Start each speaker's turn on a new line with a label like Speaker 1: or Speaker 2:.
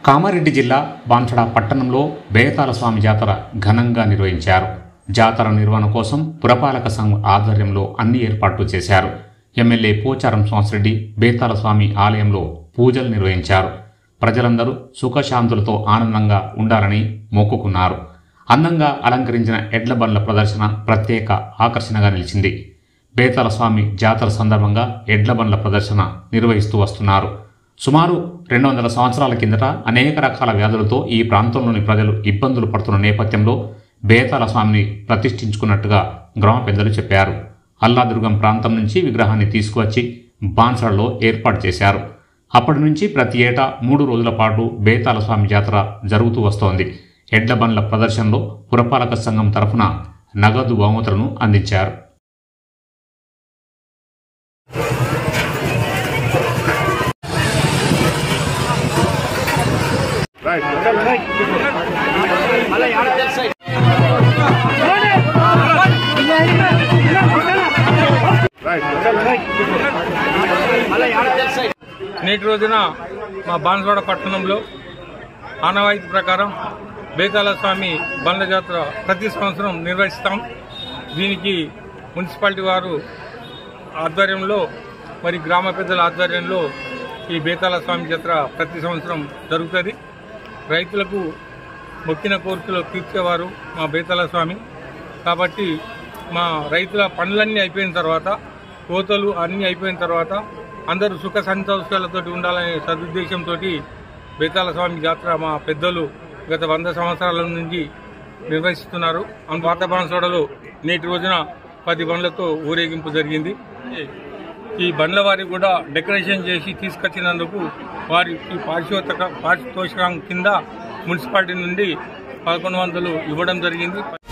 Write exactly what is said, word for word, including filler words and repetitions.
Speaker 1: కామారెడ్డి జిల్లా బాన్సడ పట్టణంలో బేతాళ స్వామి జాతర ఘనంగా నిర్వహించారు. జాతర నిర్వహణ కోసం పురపాలక సంఘం ఆధ్వర్యంలో అన్ని ఏర్పాట్లు చేశారు. ఎమ్మెల్యే పోచారం శ్వాసరెడ్డి బేతాళ స్వామి ఆలయంలో పూజలు నిర్వహించారు. ప్రజలందరూ సుఖశాంతులతో ఆనందంగా ఉండాలని మొక్కుకున్నారు. అందంగా అలంకరించిన ఎడ్ల బండ్ల ప్రదర్శన ప్రత్యేక ఆకర్షణగా నిలిచింది. బేతాళ స్వామి జాతర సందర్భంగా ఎడ్ల బండ్ల ప్రదర్శన నిర్వహిస్తూ వస్తున్నారు. సుమారు రెండు వందల సంవత్సరాల కిందట అనేక రకాల వ్యాధులతో ఈ ప్రాంతంలోని ప్రజలు ఇబ్బందులు పడుతున్న నేపథ్యంలో బేతాళ స్వామిని ప్రతిష్ఠించుకున్నట్టుగా గ్రామ పెద్దలు చెప్పారు. అల్లాదుర్గం ప్రాంతం నుంచి విగ్రహాన్ని తీసుకువచ్చి బాన్సడలో ఏర్పాటు చేశారు. అప్పటి నుంచి ప్రతి ఏటా మూడు రోజుల పాటు బేతాళ స్వామి జాతర జరుగుతూ వస్తోంది. ఎడ్ల బండ్ల ప్రదర్శనలో పురపాలక సంఘం తరఫున నగదు బహుమతులను అందించారు.
Speaker 2: నేటి రోజున మా బాన్సడ పట్టణంలో ఆనవాయితీ ప్రకారం బేతాళ స్వామి బండ్ల జాతర ప్రతి సంవత్సరం నిర్వహిస్తాం. దీనికి మున్సిపాలిటీ వారు ఆధ్వర్యంలో మరి గ్రామ పెద్దల ఆధ్వర్యంలో ఈ బేతాళ స్వామి జాతర ప్రతి సంవత్సరం జరుగుతుంది. రైతులకు మొక్కిన కోరికలు తీర్చేవారు మా బేతాళ స్వామి. కాబట్టి మా రైతుల పనులన్నీ అయిపోయిన తర్వాత, కోతలు అన్నీ అయిపోయిన తర్వాత అందరూ సుఖ సంతోషాలతో ఉండాలనే సదుద్దేశంతో బేతాళ స్వామి జాతర మా పెద్దలు గత వంద సంవత్సరాల నుంచి నిర్వహిస్తున్నారు. పాత బాన్సడలో నేటి రోజున పది బండ్లతో ఊరేగింపు జరిగింది. ఈ బండ్ల వారికి కూడా డెకరేషన్ చేసి తీసుకొచ్చినందుకు వారికి పారితోషిక పారితోషికం కింద మున్సిపాలిటీ నుండి పదకొండు వందలు ఇవ్వడం జరిగింది.